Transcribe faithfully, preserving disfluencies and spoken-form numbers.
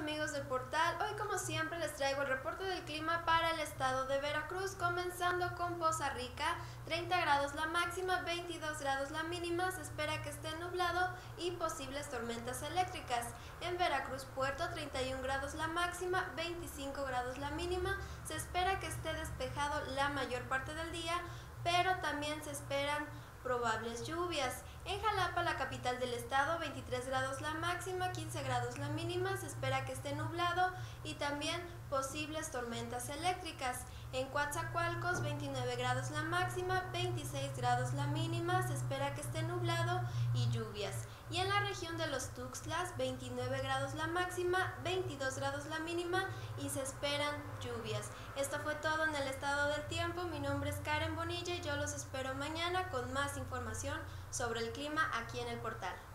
amigos del portal, hoy como siempre les traigo el reporte del clima para el estado de Veracruz, comenzando con Poza Rica, treinta grados la máxima, veintidós grados la mínima, se espera que esté nublado y posibles tormentas eléctricas. En Veracruz Puerto, treinta y un grados la máxima, veinticinco grados la mínima, se espera que esté despejado la mayor parte del día, pero también se esperan probables lluvias. En Jalapa, la capital del estado, veintitrés grados la máxima, quince grados la mínima, se espera que esté nublado y también posibles tormentas eléctricas. En Coatzacoalcos, veintinueve grados la máxima, veintiséis grados la mínima, se espera que esté nublado y lluvias. Y en la región de los Tuxtlas, veintinueve grados la máxima, veintidós grados la mínima y se esperan lluvias. Esto fue todo en el estado del tiempo. Mi nombre es Karen Bonilla y yo los espero mañana con más información sobre el clima aquí en el portal.